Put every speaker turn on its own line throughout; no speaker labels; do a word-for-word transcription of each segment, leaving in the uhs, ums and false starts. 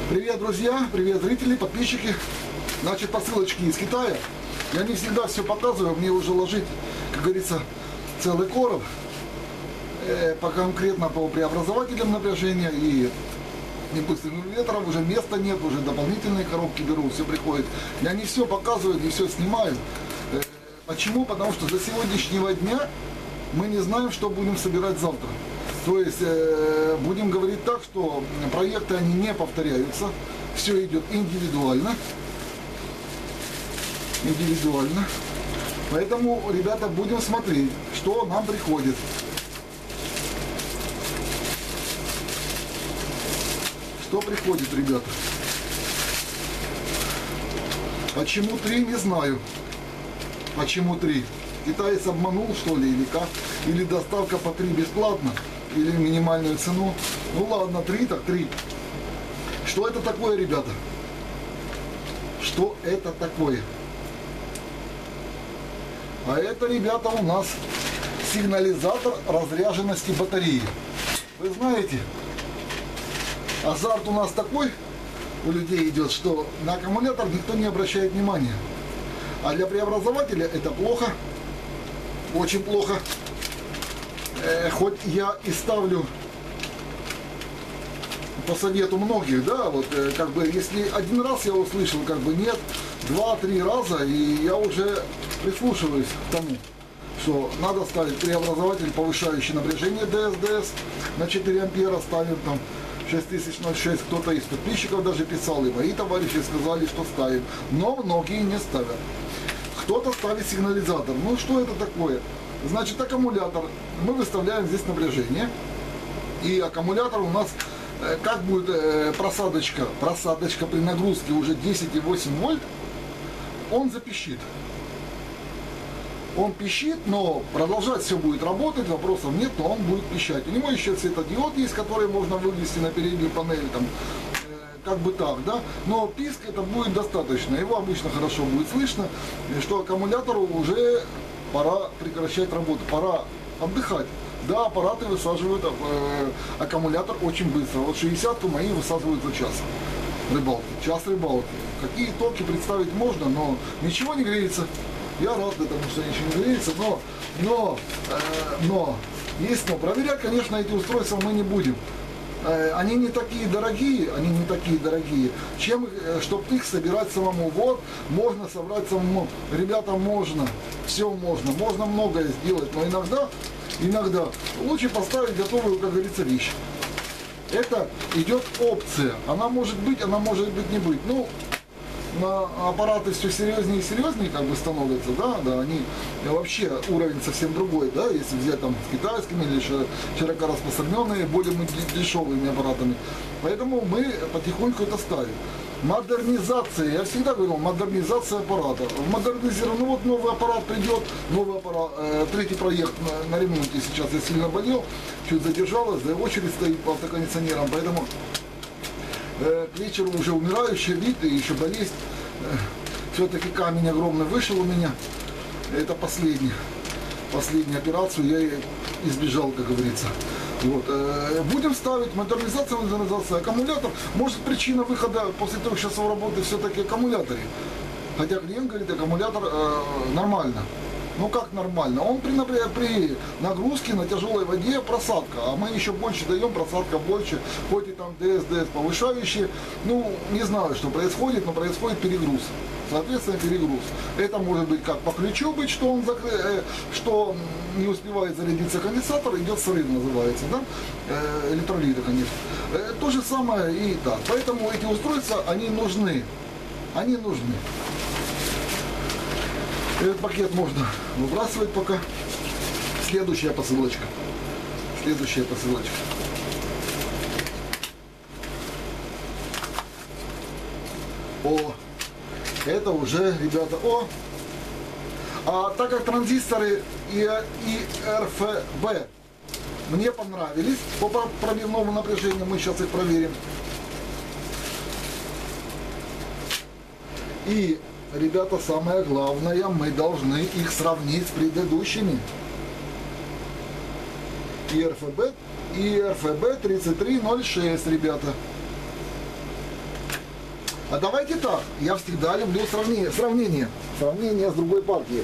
Привет, друзья, привет, зрители, подписчики. Значит, посылочки из Китая. Я не всегда все показываю, мне уже ложить, как говорится, целый короб. Э, по конкретно по преобразователям напряжения и импульсным ветром уже места нет, уже дополнительные коробки беру, все приходит. Я не все показываю, не все снимаю. Э, почему? Потому что до сегодняшнего дня мы не знаем, что будем собирать завтра. То есть э, будем говорить так, что проекты они не повторяются, все идет индивидуально. Индивидуально. Поэтому, ребята, будем смотреть, что нам приходит. Что приходит, ребята? Почему три, не знаю. Почему три? Китаец обманул, что ли, или как? Или доставка по три бесплатно? Или минимальную цену? Ну ладно, три, так три. Что это такое, ребята? Что это такое? А это, ребята, у нас сигнализатор разряженности батареи. Вы знаете, азарт у нас такой у людей идет, что на аккумулятор никто не обращает внимания. А для преобразователя это плохо, очень плохо. Э, хоть я и ставлю по совету многих, да, вот э, как бы если один раз я услышал, как бы нет, два-три раза, и я уже прислушиваюсь к тому, что надо ставить преобразователь, повышающий напряжение ди эс ди эс на четыре ампера, ставим там шесть тысяч ноль шесть, кто-то из подписчиков даже писал, и мои товарищи сказали, что ставим, но многие не ставят. Кто-то ставит сигнализатор. Ну что это такое? Значит, аккумулятор, мы выставляем здесь напряжение, и аккумулятор у нас, как будет просадочка, просадочка при нагрузке уже десять и восемь вольт, он запищит. Он пищит, но продолжать все будет работать, вопросов нет, но он будет пищать. У него еще светодиод есть, который можно вывести на переднюю панель, там, э, как бы так, да. Но писк это будет достаточно, его обычно хорошо будет слышно, что аккумулятору уже пора прекращать работу, пора отдыхать. Да, аппараты высаживают э, аккумулятор очень быстро. Вот шестидесятку мои высаживают за час рыбалки, час рыбалки. Какие токи представить можно, но ничего не греется. Я рад этому, что ничего не греется, но, но, э, но, есть но. Проверять, конечно, эти устройства мы не будем. Э, они не такие дорогие, они не такие дорогие, чем, э, чтобы их собирать самому. Вот, можно собрать самому. Ребята, можно, все можно, можно многое сделать, но иногда, иногда лучше поставить готовую, как говорится, вещь. Это идет опция. Она может быть, она может быть не быть. Ну, на аппараты все серьезнее и серьезнее как бы становятся, да, да, они вообще уровень совсем другой, да, если взять там с китайскими или широко распространенные, более дешевыми аппаратами. Поэтому мы потихоньку это ставим. Модернизация, я всегда говорил, модернизация аппарата. Модернизирован, ну вот новый аппарат придет, новый аппарат, э, третий проект на, на ремонте сейчас я сильно болел, чуть задержалась, да и очередь стоит по автокондиционерам, поэтому э, к вечеру уже умирающий вид и еще болезнь. Э, все-таки камень огромный вышел у меня, это последний, последнюю операцию я избежал, как говорится. Вот. Будем ставить модернизацию, модернизацию, аккумулятор. Может, причина выхода после трех часов работы все-таки аккумуляторе. Хотя клиент говорит, аккумулятор э, нормально. Ну как нормально? Он при, при нагрузке на тяжелой воде просадка, а мы еще больше даем, просадка больше, хоть и там ди эс ди эс повышающие. Ну, не знаю, что происходит, но происходит перегруз. Соответственно, перегруз. Это может быть как по ключу быть, что он закры... э, что не успевает зарядиться конденсатор, идет срыв, называется, да? Э, электролиты, конечно. Э, то же самое и так. Поэтому эти устройства, они нужны. Они нужны. Этот пакет можно выбрасывать пока. Следующая посылочка. Следующая посылочка. О, это уже, ребята, о. А так как транзисторы и эр эф бэ мне понравились по пробивному напряжению, мы сейчас их проверим. И, ребята, самое главное, мы должны их сравнить с предыдущими. И эр эф бэ, и эр эф бэ тридцать три ноль шесть, ребята. А давайте так, я всегда люблю сравнение, сравнение, сравнение с другой партией.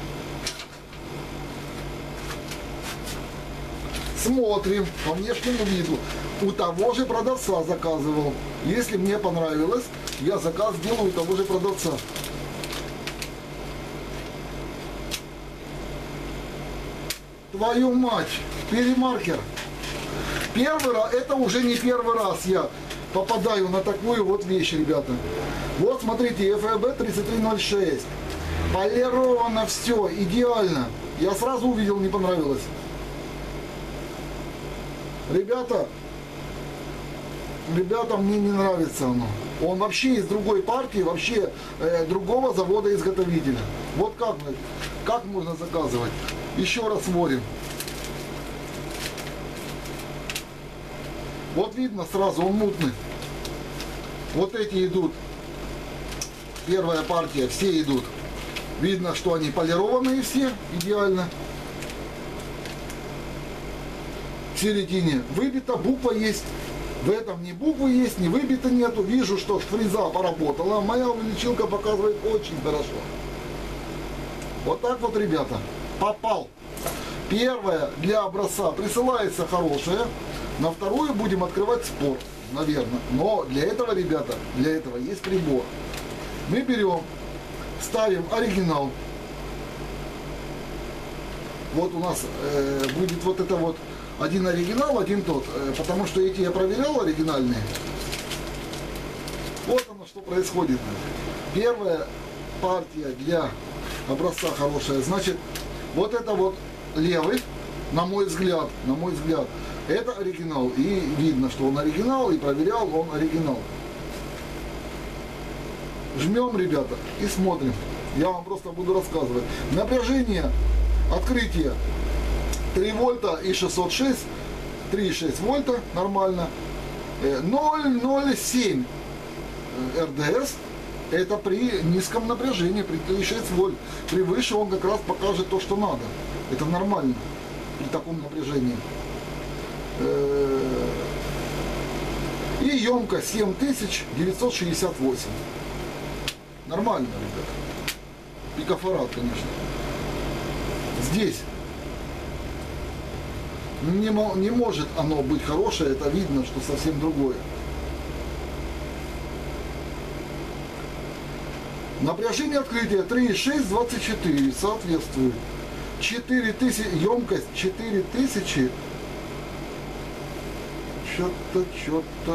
Смотрим по внешнему виду. У того же продавца заказывал. Если мне понравилось, я заказ делаю у того же продавца. Твою мать, перемаркер. Первый раз, это уже не первый раз я попадаю на такую вот вещь, ребята. Вот смотрите, эф э бэ тридцать три ноль шесть. Полировано все, идеально. Я сразу увидел, не понравилось. Ребята, ребята, мне не нравится оно. Он вообще из другой партии, вообще э, другого завода-изготовителя. Вот как, как можно заказывать? Еще раз смотрим. Вот видно сразу, он мутный. Вот эти идут. Первая партия, все идут. Видно, что они полированные все, идеально. В середине выбита, буква есть. В этом ни буквы есть, ни выбита нету. Вижу, что фреза поработала. Моя увеличилка показывает очень хорошо. Вот так вот, ребята. Попал. Первая для образца присылается хорошая. На вторую будем открывать спор, наверное. Но для этого, ребята, для этого есть прибор. Мы берем, ставим оригинал. Вот у нас э, будет вот это вот один оригинал, один тот. Э, потому что эти я проверял оригинальные. Вот оно, что происходит. Первая партия для образца хорошая. Значит, вот это вот левый, на мой взгляд, на мой взгляд, это оригинал. И видно, что он оригинал, и проверял он оригинал. Жмем, ребята, и смотрим. Я вам просто буду рассказывать. Напряжение открытия три вольта и шестьсот шесть, три и шесть вольта, нормально. ноль ноль семь эр дэ эс. Это при низком напряжении, при три и шесть вольт. При выше он как раз покажет то, что надо. Это нормально при таком напряжении. И емкость семь тысяч девятьсот шестьдесят восемь. Нормально, ребята. Пикофарад, конечно. Здесь не, не может оно быть хорошее, это видно, что совсем другое. Напряжение открытия три и шесть, двадцать четыре соответствует. четыре тысячи, емкость четыре тысячи. Что-то, что-то.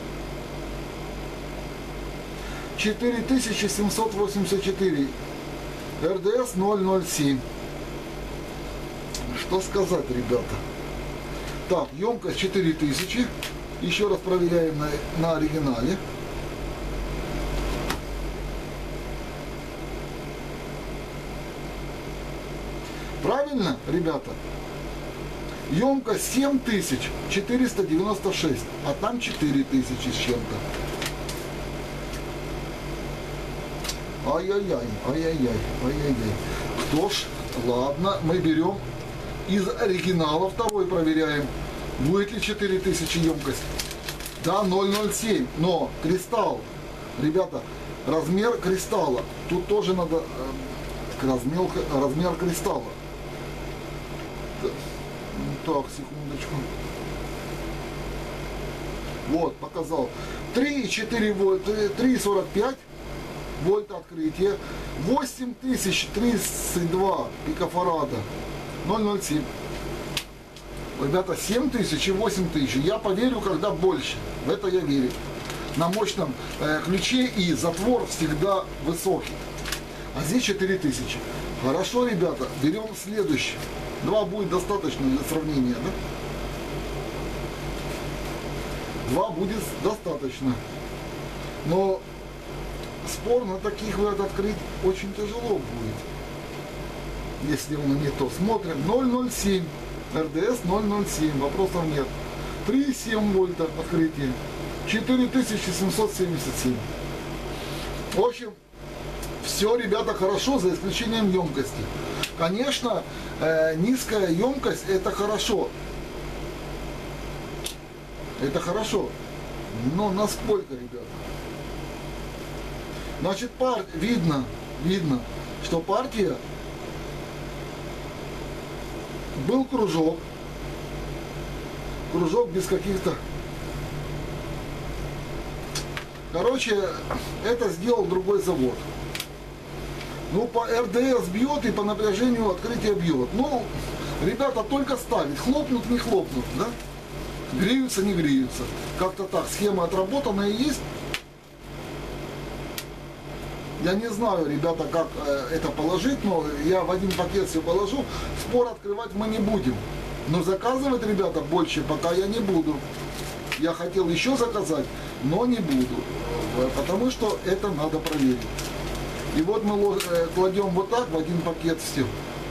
четыре тысячи семьсот восемьдесят четыре. эр дэ эс ноль ноль семь. Что сказать, ребята? Так, емкость четыре тысячи. Еще раз проверяем на, на оригинале. Правильно, ребята? Емкость семь тысяч четыреста девяносто шесть, а там четыре тысячи с чем-то. Ай-яй-яй, ай-яй-яй, ай-яй-яй. Кто ж, ладно, мы берем из оригинала второй, проверяем, будет ли четыре тысячи емкость. Да, ноль ноль семь, но кристалл, ребята, размер кристалла, тут тоже надо э, размер, размер кристалла. Так, секундочку. Вот, показал. три и четыре вольта, три и сорок пять вольта открытие. восемь тысяч тридцать два пикофарада. ноль ноль семь. Ребята, семь тысяч и восемь тысяч. Я поверю, когда больше. В это я верю. На мощном э, ключе и затвор всегда высокий. А здесь четыре тысячи. Хорошо, ребята, берем следующий. Два будет достаточно для сравнения, да? Два будет достаточно. Но спор на таких вот открыть очень тяжело будет. Если он не то. Смотрим. ноль ноль семь. эр дэ эс ноль ноль семь. Вопросов нет. три и семь вольта открытие. четыре тысячи семьсот семьдесят семь. В общем, все, ребята, хорошо, за исключением емкости. Конечно, э, низкая емкость это хорошо. Это хорошо. Но насколько, ребята? Значит, пар... видно, видно, что партия, был кружок, кружок без каких-то... Короче, это сделал другой завод. Ну, по эр дэ эс бьет и по напряжению открытия бьет. Ну, ребята только ставят, хлопнут, не хлопнут, да? Греются, не греются. Как-то так, схема отработанная есть. Я не знаю, ребята, как э, это положить, но я в один пакет все положу. Спор открывать мы не будем. Но заказывать, ребята, больше пока я не буду. Я хотел еще заказать, но не буду. Потому что это надо проверить. И вот мы э, кладем вот так в один пакет все.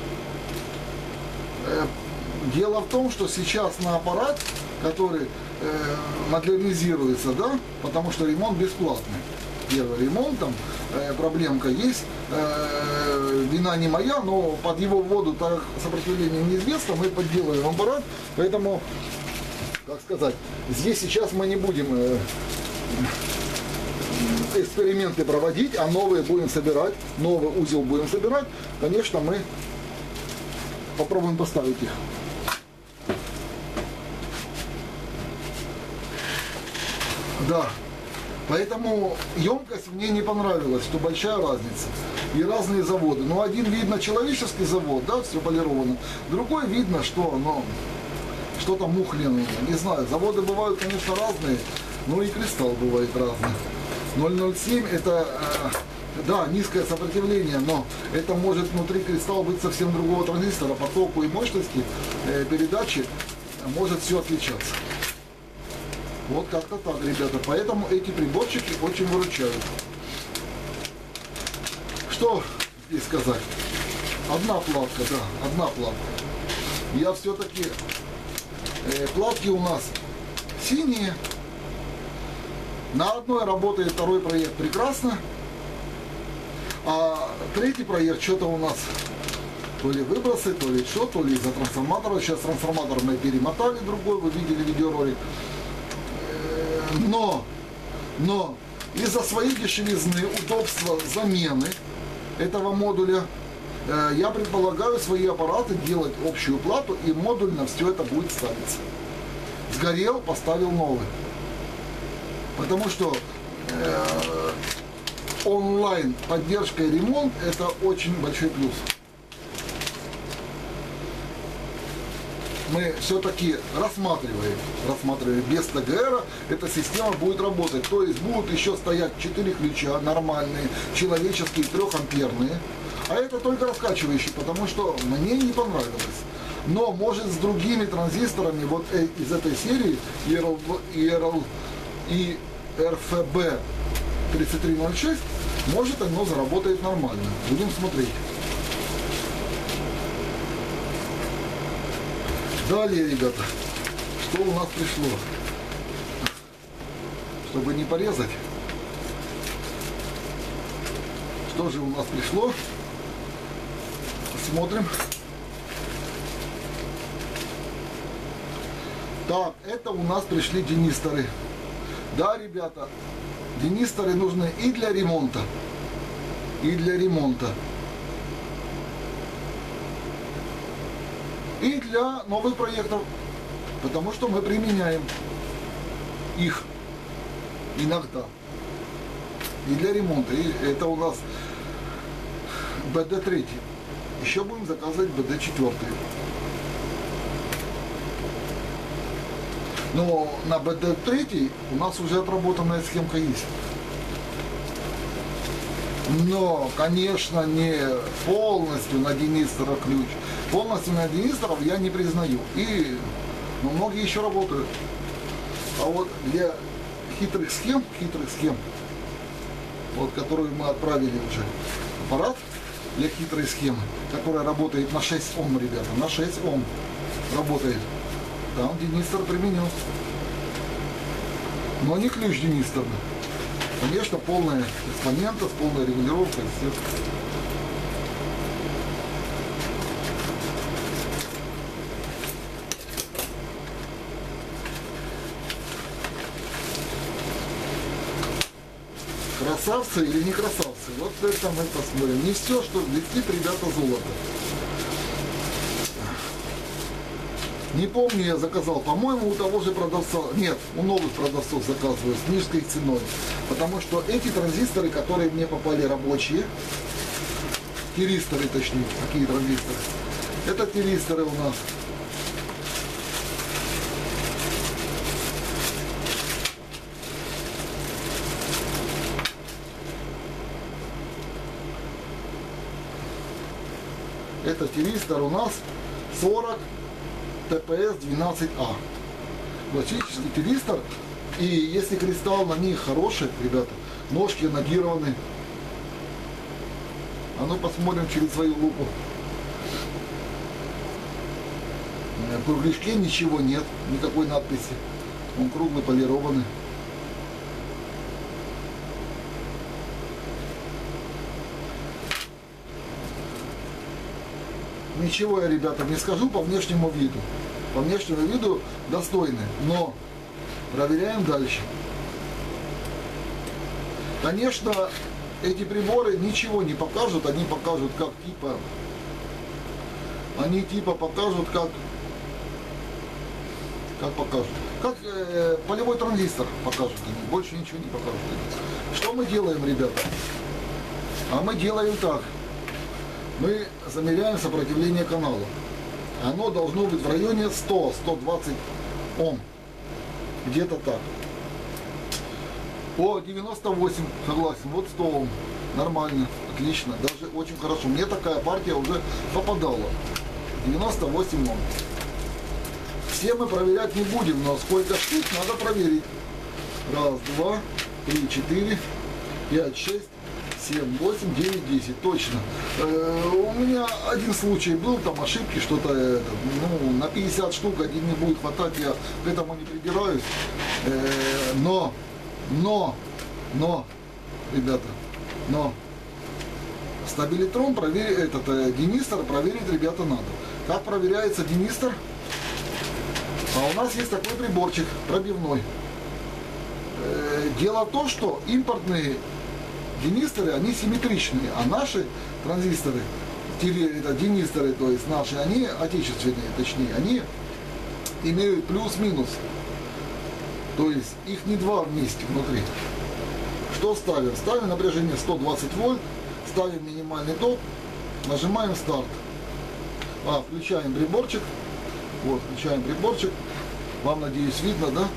Э, дело в том, что сейчас на аппарат, который э, модернизируется, да, потому что ремонт бесплатный. Первый ремонт, там э, проблемка есть, э, вина не моя, но под его воду так сопротивление неизвестно, мы подделаем аппарат, поэтому, как сказать, здесь сейчас мы не будем э, эксперименты проводить, а новые будем собирать, новый узел будем собирать, конечно, мы попробуем поставить их. Да. Поэтому емкость мне не понравилась, что большая разница. И разные заводы. Ну, один видно человеческий завод, да, все полировано. Другой видно, что, ну, что-то мухлено. Не знаю, заводы бывают, конечно, разные, но и кристалл бывает разный. ноль ноль семь это, э, да, низкое сопротивление, но это может внутри кристалла быть совсем другого транзистора. По току и мощности э, передачи может все отличаться. Вот как-то так, ребята. Поэтому эти приборчики очень выручают. Что здесь сказать? Одна платка, да, одна платка. Я все-таки... Э, платки у нас синие. На одной работает второй проект прекрасно. А третий проект что-то у нас... То ли выбросы, то ли что, то ли из-за трансформатора. Сейчас трансформатор мы перемотали другой, вы видели видеоролик. Но, но из-за своей дешевизны, удобства замены этого модуля, э, я предполагаю свои аппараты делать общую плату и модульно все это будет ставиться. Сгорел, поставил новый. Потому что э, онлайн поддержка и ремонт это очень большой плюс. Мы все-таки рассматриваем, рассматриваем без тэ гэ эра, эта система будет работать. То есть будут еще стоять четыре ключа нормальные, человеческие, трехамперные. А это только раскачивающие, потому что мне не понравилось. Но может с другими транзисторами, вот из этой серии и эр эф бэ тридцать три ноль шесть, может оно заработает нормально. Будем смотреть. Далее, ребята, что у нас пришло? Чтобы не порезать. Что же у нас пришло? Смотрим. Так, это у нас пришли денисторы. Да, ребята, денисторы нужны и для ремонта, и для ремонта. И для новых проектов, потому что мы применяем их иногда. И для ремонта. И это у нас бэ дэ три. Еще будем заказывать бэ дэ четыре. Но на бэ дэ три у нас уже отработанная схемка есть. Но, конечно, не полностью на денистора ключ. Полностью на денисторов я не признаю. И ну, многие еще работают. А вот для хитрых схем, хитрых схем, вот которую мы отправили уже аппарат для хитрой схемы, которая работает на шесть ом, ребята, на шесть ом работает. Там денистор применен. Но не ключ денисторный. Конечно, полная экспонента, полная регулировка. Все. красавцы или не красавцы. Вот это мы посмотрим. Не все, что летит, ребята, золото. Не помню, я заказал, по-моему, у того же продавца, нет, у новых продавцов заказываю с низкой ценой. Потому что эти транзисторы, которые мне попали рабочие, тиристоры точнее, какие транзисторы, это тиристоры у нас. Это тиристор у нас сорок тэ пэ эс двенадцать а. Классический тиристор. И если кристалл на них хороший, ребята, ножки нагированы. А ну посмотрим через свою лупу. По крышке ничего нет, никакой надписи. Он круглый, полированный. Ничего я, ребята, не скажу по внешнему виду. По внешнему виду достойны, но проверяем дальше. Конечно, эти приборы ничего не покажут, они покажут как типа, они типа покажут как, как покажут, как э, полевой транзистор покажут, они больше ничего не покажут. Что мы делаем, ребята? А мы делаем так. Мы замеряем сопротивление канала. Оно должно быть в районе сто — сто двадцать Ом. Где-то так. О, девяносто восемь, согласен. Вот сто Ом. Нормально, отлично. Даже очень хорошо. Мне такая партия уже попадала. девяносто восемь Ом. Все мы проверять не будем, но сколько штук надо проверить. Раз, два, три, четыре, пять, шесть, семь, восемь, девять, десять, точно. Э, у меня один случай был, там ошибки, что-то, э, ну, на пятьдесят штук один не будет хватать, я к этому не придираюсь. Э, но, но, но, ребята, но, стабилитрон проверить, этот, э, денистор проверить, ребята, надо. Как проверяется денистор? А у нас есть такой приборчик пробивной. Э, дело в том, что импортные денисторы, они симметричные, а наши транзисторы, это денисторы, то есть наши, они отечественные, точнее, они имеют плюс-минус. То есть их не два вместе внутри. Что ставим? Ставим напряжение сто двадцать вольт, ставим минимальный ток, нажимаем старт. А, включаем приборчик. Вот, включаем приборчик. Вам, надеюсь, видно, да?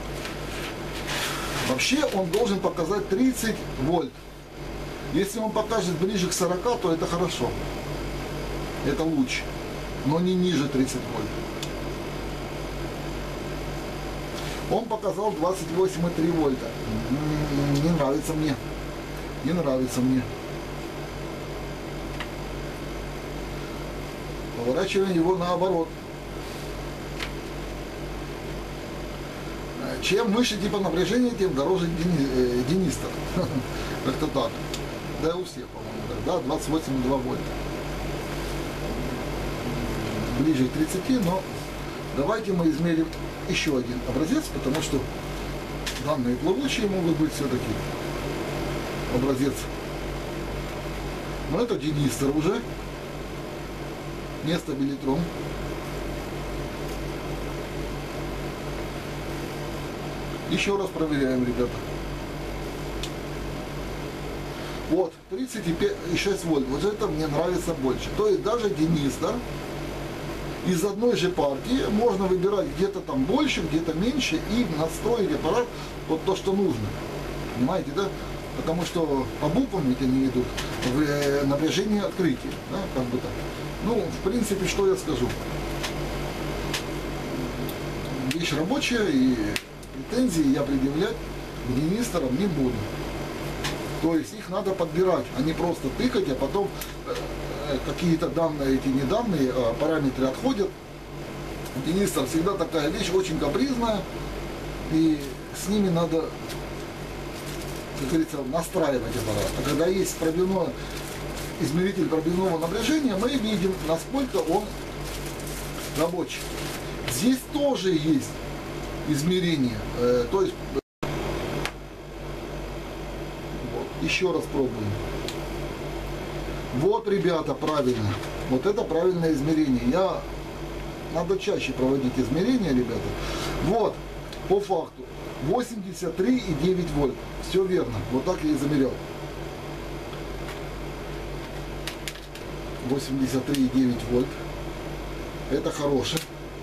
Вообще он должен показать тридцать вольт. Если он покажет ближе к сорока, то это хорошо. Это лучше. Но не ниже тридцати вольт. Он показал двадцать восемь и три вольта. Не нравится мне. Не нравится мне. Поворачиваем его наоборот. Чем выше типа напряжения, тем дороже денистор. Как-то так. Да и у всех, по-моему, так. Да, двадцать восемь и два вольта. Ближе к тридцати, но давайте мы измерим еще один образец, потому что данные плавучие могут быть все-таки образец. Но это денистор уже, не стабилитрон. Еще раз проверяем, ребята. Вот, тридцать шесть вольт. Вот это мне нравится больше. То есть даже денистор из одной же партии можно выбирать где-то там больше, где-то меньше и настроить аппарат под то, что нужно. Понимаете, да? Потому что по буквам ведь они идут в напряжение открытия. Да? Как бы так. Ну, в принципе, что я скажу. Вещь рабочая, и претензии я предъявлять к денисторам не буду. То есть их надо подбирать, а не просто тыкать, а потом э, какие-то данные, эти не данные, а параметры отходят. Денистор всегда такая вещь очень капризная, и с ними надо, как говорится, настраивать аппарат. А когда есть пробивной измеритель пробивного напряжения, мы видим, насколько он рабочий. Здесь тоже есть измерение, э, то есть вот, Еще раз пробуем. Вот, ребята, правильно. Вот это правильное измерение. Я... Надо чаще проводить измерения, ребята. Вот, по факту. восемьдесят три и девять вольт. Все верно. Вот так я и замерял. восемьдесят три и девять вольт. Это хороший.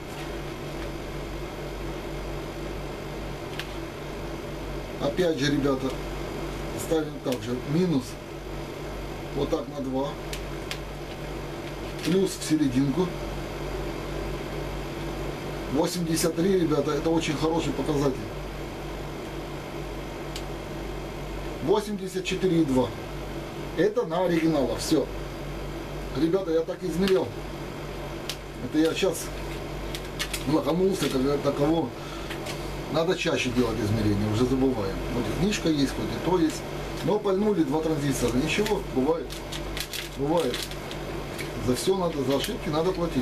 Опять же, ребята, ставим также минус. Вот так на два. Плюс в серединку. восемьдесят три, ребята, это очень хороший показатель. восемьдесят четыре и два. Это на оригиналах. Все. Ребята, я так измерял. Это я сейчас лоханулся, как таково. Надо чаще делать измерения, уже забываем. Вот и книжка есть, хоть и то есть. Но пальнули два транзистора. Ничего, бывает. Бывает. За все надо, за ошибки надо платить.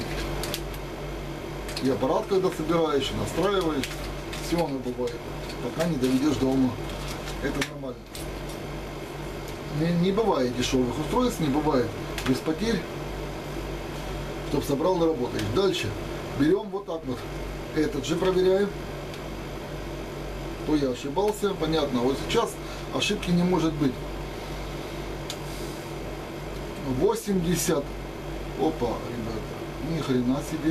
И аппарат, когда собираешь, настраиваешь, все оно бывает. Пока не доведешь до ума. Это нормально. Не, не бывает дешевых устройств, не бывает без потерь. Чтоб собрал и работаешь. Дальше берем вот так вот. Этот же проверяем. То я ошибался, понятно. Вот сейчас ошибки не может быть. восемьдесят. Опа, ребята. Ни хрена себе.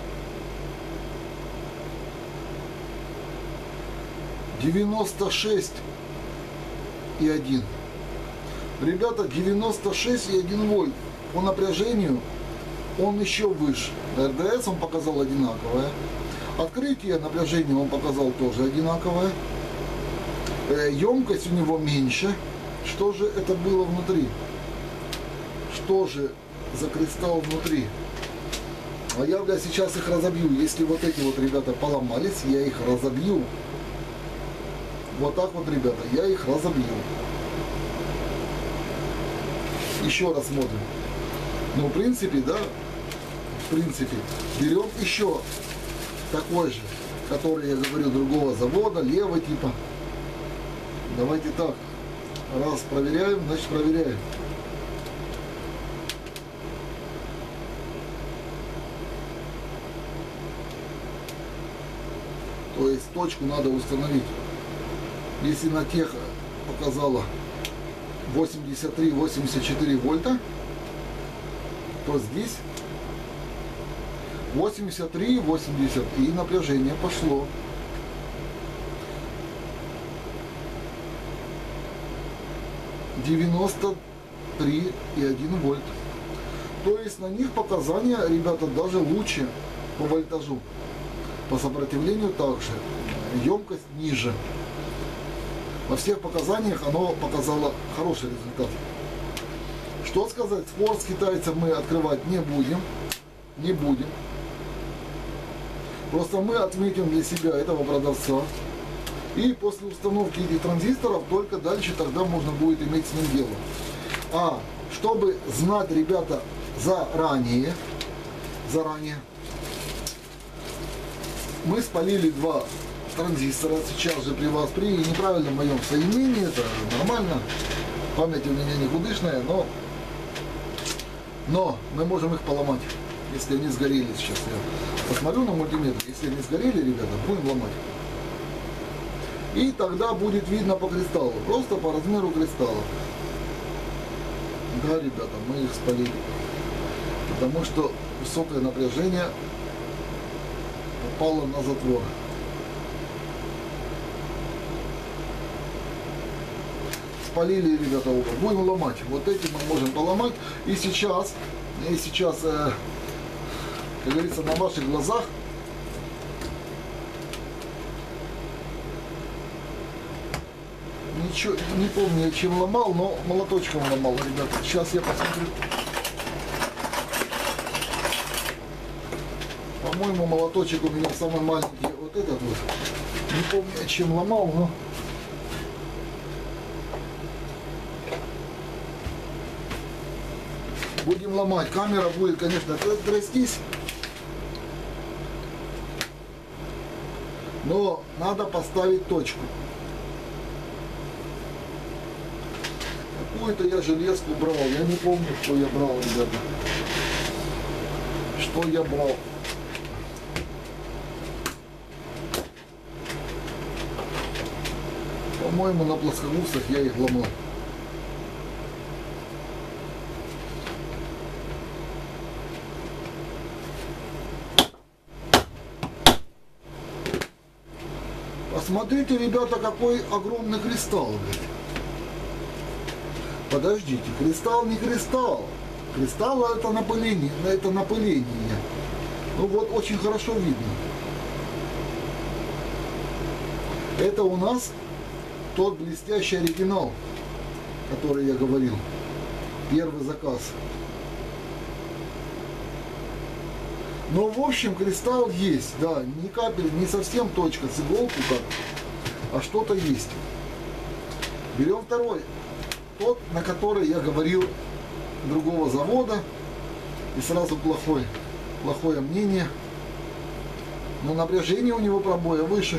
девяносто шесть и один. Ребята, девяносто шесть и один вольт. По напряжению он еще выше. эр дэ эс он показал одинаковое. Открытие напряжения он показал тоже одинаковое. Емкость у него меньше. Что же это было внутри? Что же за кристалл внутри? А я, бля, сейчас их разобью. Если вот эти вот ребята поломались, я их разобью. Вот так вот, ребята, я их разобью. Еще раз смотрим. Ну, в принципе, да, в принципе, берем еще такой же, который, я говорю, другого завода, левый типа. Давайте так. Раз проверяем, значит проверяем. То есть точку надо установить. Если на тех показала восемьдесят три — восемьдесят четыре вольта, то здесь восемьдесят три — восемьдесят, и напряжение пошло. девяносто три и один вольт. То есть на них показания, ребята, даже лучше по вольтажу. По сопротивлению также. Емкость ниже. Во всех показаниях оно показало хороший результат. Что сказать, спор с китайцем мы открывать не будем. Не будем. Просто мы отметим для себя этого продавца. И после установки этих транзисторов только дальше тогда можно будет иметь с ним дело. А чтобы знать, ребята, заранее, заранее, мы спалили два транзистора сейчас же при вас, при неправильном моем соединении, это нормально, память у меня никудышная, но, но мы можем их поломать, если они сгорели сейчас. Я посмотрю на мультиметр, если они сгорели, ребята, будем ломать. И тогда будет видно по кристаллу, просто по размеру кристалла. Да, ребята, мы их спалили, потому что высокое напряжение попало на затвор. Спалили, ребята, оба. Будем ломать. Вот эти мы можем поломать. И сейчас, и сейчас, э, как говорится, на ваших глазах ничего, не помню, чем ломал, но молоточком ломал, ребята. Сейчас я посмотрю. По-моему, молоточек у меня самый маленький. Вот этот вот. Не помню, чем ломал, но... Будем ломать. Камера будет, конечно, трястись. Но надо поставить точку. какую-то я железку брал. Я не помню, что я брал, ребята. Что я брал. По-моему, на плоскогубцах я их ломал. Посмотрите, ребята, какой огромный кристалл. Подождите, кристалл не кристалл. Кристалл это напыление, это напыление. Ну вот очень хорошо видно. Это у нас тот блестящий оригинал, который я говорил. Первый заказ. Но в общем кристалл есть, да, не капель, не совсем точка с иголку как, а что-то есть. Берем второй, тот, на который я говорил, другого завода, и сразу плохое, плохое мнение. Но напряжение у него пробоя выше.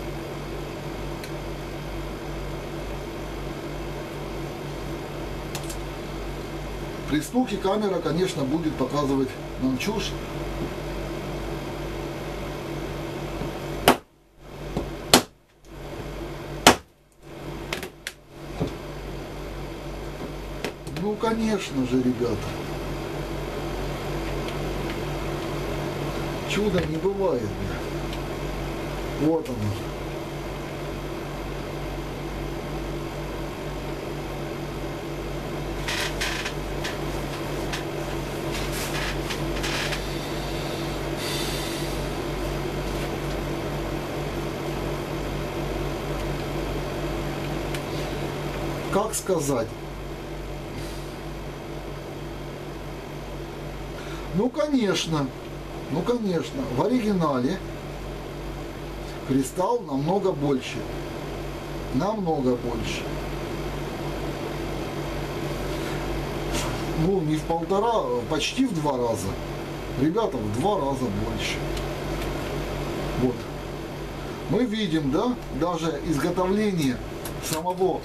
При стуке камера, конечно, будет показывать нам чушь. Ну, конечно же, ребята. Чуда не бывает. Вот оно. Как сказать? Ну, конечно, ну, конечно, в оригинале кристалл намного больше, намного больше. Ну, не в полтора, почти в два раза. Ребята, в два раза больше. Вот. Мы видим, да, даже изготовление самого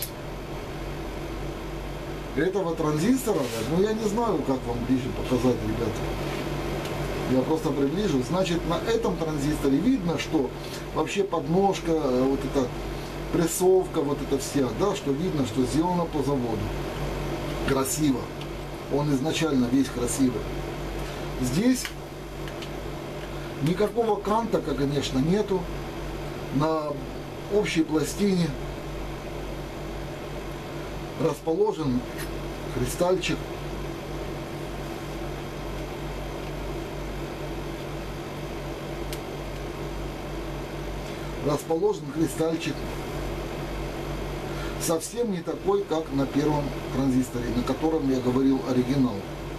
этого транзистора, ну я не знаю, как вам ближе показать, ребята. Я просто приближу. Значит, на этом транзисторе видно, что вообще подножка, вот эта прессовка, вот это вся, да, что видно, что сделано по заводу. Красиво. Он изначально весь красивый. Здесь никакого канта, конечно, нету. На общей пластине расположен кристальчик. Расположен кристальчик. Совсем не такой, как на первом транзисторе, на котором я говорил оригинал.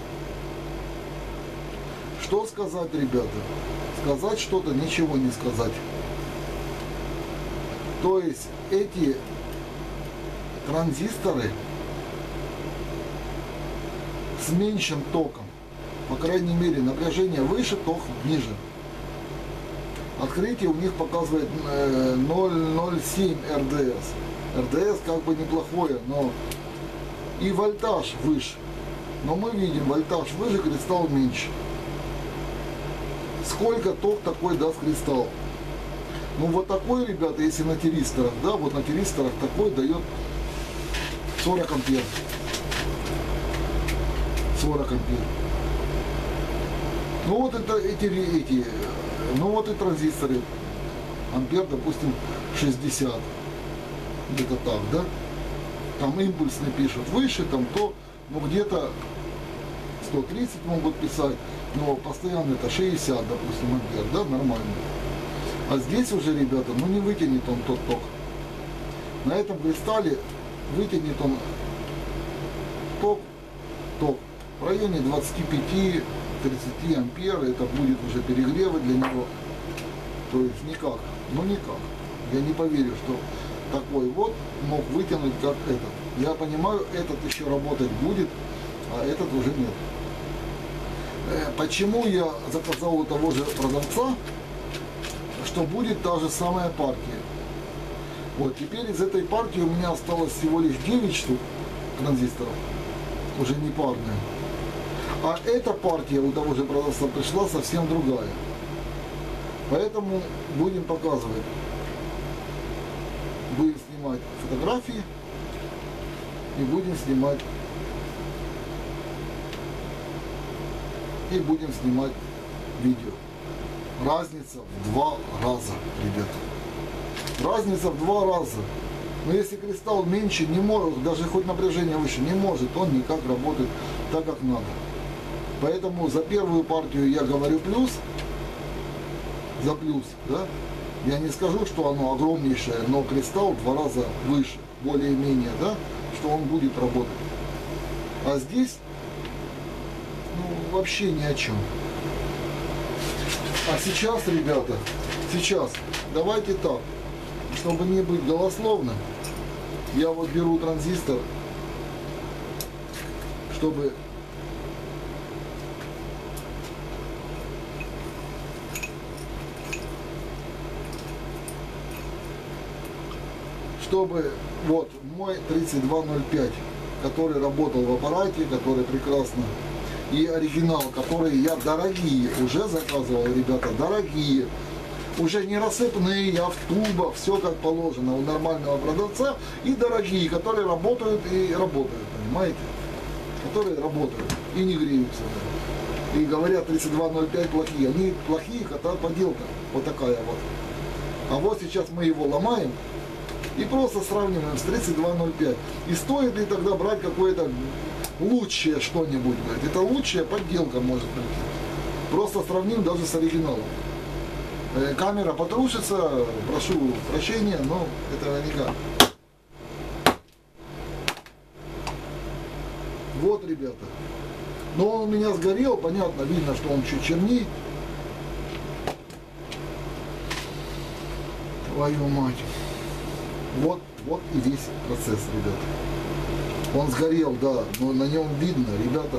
Что сказать, ребята? Сказать что-то, ничего не сказать. То есть эти транзисторы с меньшим током, по крайней мере напряжение выше, ток ниже. Открытие у них показывает ноль целых ноль семь эр дэ эс. эр дэ эс как бы неплохое, но и вольтаж выше. Но мы видим, вольтаж выше, кристалл меньше. Сколько ток такой даст кристалл? Ну вот такой, ребята, если на тиристорах, да, вот на тиристорах такой дает сорок ампер. сорок ампер. Ну вот это эти, эти, ну вот и транзисторы. Ампер, допустим, шестьдесят. Где-то так, да? Там импульсный пишут выше, там то, ну где-то сто тридцать могут писать, но постоянно это шестьдесят, допустим, ампер, да, нормально. А здесь уже, ребята, ну не вытянет он тот ток. На этом кристалле вытянет он ток, ток в районе двадцати пяти — тридцати ампер. Это будет уже перегревы для него. То есть никак, ну никак. Я не поверю, что такой вот мог вытянуть как этот. Я понимаю, этот еще работать будет, а этот уже нет. Почему я заказал у того же продавца, что будет та же самая партия? Вот теперь из этой партии у меня осталось всего лишь девять штук, транзисторов, уже не парные. А эта партия у того же продавца пришла совсем другая. Поэтому будем показывать. Будем снимать фотографии и будем снимать и будем снимать видео. Разница в два раза, ребята. Разница в два раза. Но если кристалл меньше, не может, даже хоть напряжение выше, не может, он никак работает так, как надо. Поэтому за первую партию я говорю плюс, за плюс, да. Я не скажу, что оно огромнейшее, но кристалл в два раза выше, более-менее, да, что он будет работать. А здесь, ну, вообще ни о чем. А сейчас, ребята, сейчас, давайте так, чтобы не быть голословным, я вот беру транзистор, чтобы чтобы вот мой тридцать два ноль пять, который работал в аппарате, который прекрасно, и оригинал, которые я дорогие уже заказывал, ребята, дорогие, уже не рассыпные, а в тубах, все как положено у нормального продавца, и дорогие, которые работают и работают, понимаете, которые работают и не греются. И говорят, тридцать два ноль пять плохие, они плохие, когда поделка вот такая вот. А вот сейчас мы его ломаем и просто сравниваем с тридцать два ноль пять. И стоит ли тогда брать какое-то лучшее что-нибудь? Это лучшая подделка может быть. Просто сравним даже с оригиналом. Камера потрушится, прошу прощения, но этого никак. Вот, ребята. Но он у меня сгорел, понятно, видно, что он чуть черней. Твою мать. Вот, вот и весь процесс, ребята. Он сгорел, да, но на нем видно, ребята.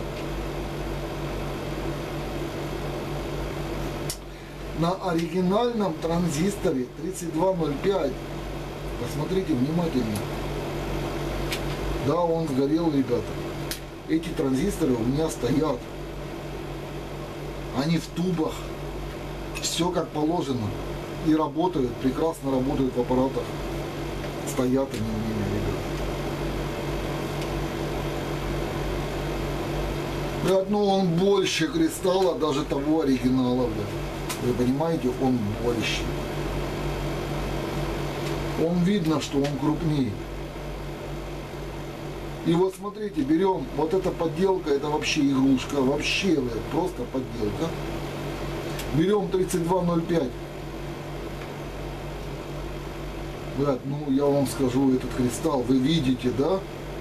На оригинальном транзисторе тридцать два ноль пять, посмотрите внимательно. Да, он сгорел, ребята. Эти транзисторы у меня стоят. Они в тубах. Все как положено. И работают, прекрасно работают в аппаратах. Стоят они у меня, ребята. Блядь, ну он больше кристалла даже того оригинала, блядь. Вы понимаете, он больше. Он видно, что он крупнее. И вот смотрите, берем, вот эта подделка, это вообще игрушка, вообще, блядь, просто подделка. Берем тридцать два ноль пять. Блядь, ну я вам скажу, этот кристалл, вы видите, да?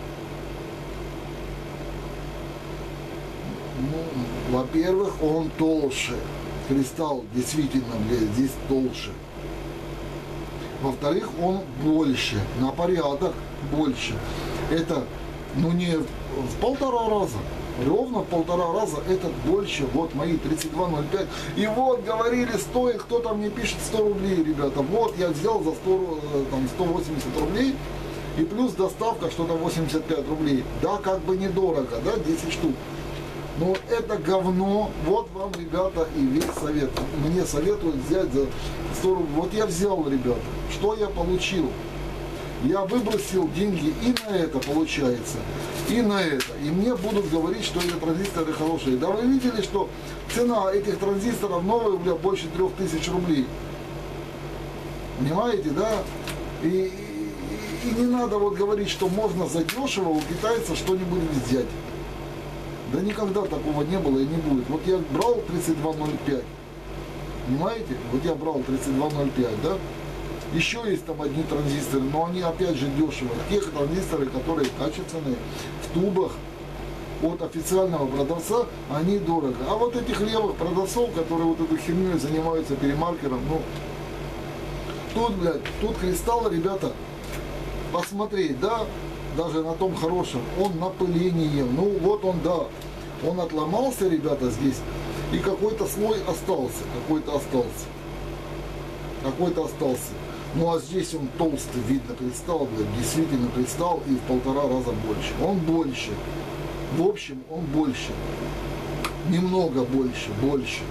Ну, во-первых, он толще. Кристалл действительно, блядь, здесь толще. Во-вторых, он больше, на порядок больше. Это, ну, не в полтора раза, ровно в полтора раза этот больше. Вот мои тридцать два ноль пять. И вот говорили, стоит, кто-то мне пишет сто рублей, ребята. Вот я взял за сто, там, сто восемьдесят рублей. И плюс доставка что-то восемьдесят пять рублей. Да, как бы недорого, да, десять штук. Но это говно. Вот вам, ребята, и весь совет. Мне советуют взять за сто рублей. Вот я взял, ребята. Что я получил? Я выбросил деньги и на это, получается, и на это. И мне будут говорить, что эти транзисторы хорошие. Да вы видели, что цена этих транзисторов новых, бля, больше трех тысяч рублей. Понимаете, да? И, и, и не надо вот говорить, что можно задешево у китайца что-нибудь взять. Да никогда такого не было и не будет. Вот я брал тридцать два ноль пять. Понимаете? Вот я брал тридцать два ноль пять, да? Еще есть там одни транзисторы, но они опять же дешевые. Те транзисторы, которые качественные, в тубах от официального продавца, они дорого. А вот этих левых продавцов, которые вот этой херней занимаются перемаркером, ну, тут, блядь, тут кристалл, ребята, посмотреть, да, даже на том хорошем, он напылением, ну, вот он, да, он отломался, ребята, здесь, и какой-то слой остался, какой-то остался, какой-то остался. Ну а здесь он толстый, видно кристалл, блядь, действительно кристалл и в полтора раза больше. Он больше. В общем, он больше. Немного больше, больше.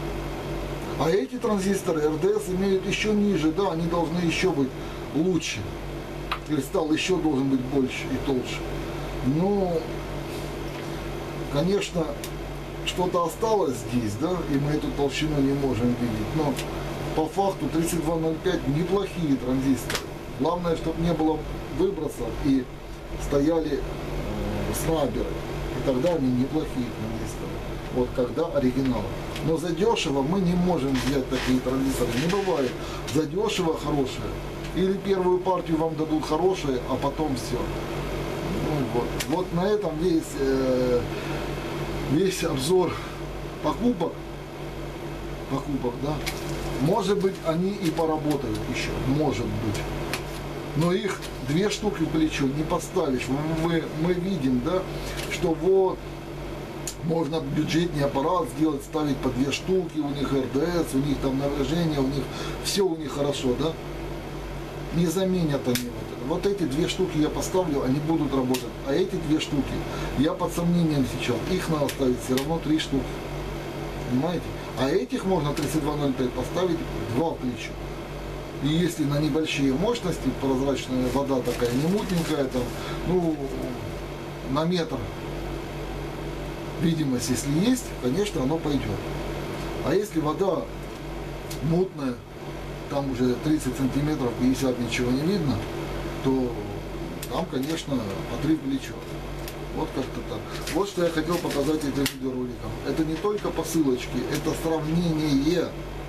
А эти транзисторы эр дэ эс имеют еще ниже, да, они должны еще быть лучше. Кристалл еще должен быть больше и толще. Но, конечно, что-то осталось здесь, да, и мы эту толщину не можем видеть. Но по факту тридцать два ноль пять неплохие транзисторы. Главное, чтобы не было выбросов и стояли э, снайперы. И тогда они неплохие транзисторы. Вот когда оригинал. Но задешево мы не можем взять такие транзисторы. Не бывает задешево хорошие. Или первую партию вам дадут хорошие, а потом все. Ну, вот. вот на этом весь, э, весь обзор покупок. Покупок, да. Может быть, они и поработают еще. Может быть. Но их две штуки в плечо не поставишь. Мы, мы видим, да, что вот можно бюджетный аппарат сделать, ставить по две штуки, у них эр дэ эс, у них там напряжение, у них все у них хорошо, да? Не заменят они вот это. Вот эти две штуки я поставлю, они будут работать. А эти две штуки, я под сомнением сейчас, их надо ставить все равно три штуки. Понимаете? А этих можно тридцать два ноль пять поставить два в плечо. И если на небольшие мощности, прозрачная вода такая, не мутненькая, там, ну, на метр видимость, если есть, конечно, оно пойдет. А если вода мутная, там уже тридцать сантиметров, пятьдесят, ничего не видно, то там, конечно, по три в плечо. Вот как-то так. Вот что я хотел показать этим видеороликом. Это не только посылочки, это сравнение,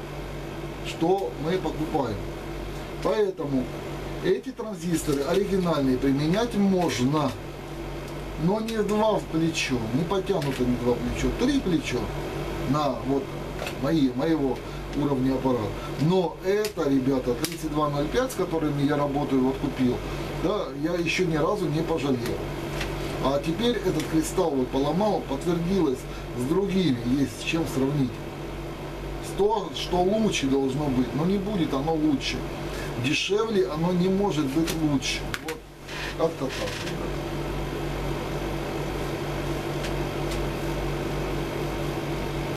что мы покупаем. Поэтому эти транзисторы оригинальные применять можно. Но не два в плечо, не потянуто не два в плечо, три плечо на вот мои, моего уровня аппарата. Но это, ребята, тридцать два ноль пять, с которыми я работаю, вот купил, да, я еще ни разу не пожалел. А теперь этот кристалл вот поломал, подтвердилось с другими, есть с чем сравнить. То, что лучше должно быть, но не будет оно лучше. Дешевле оно не может быть лучше. Вот как-то так.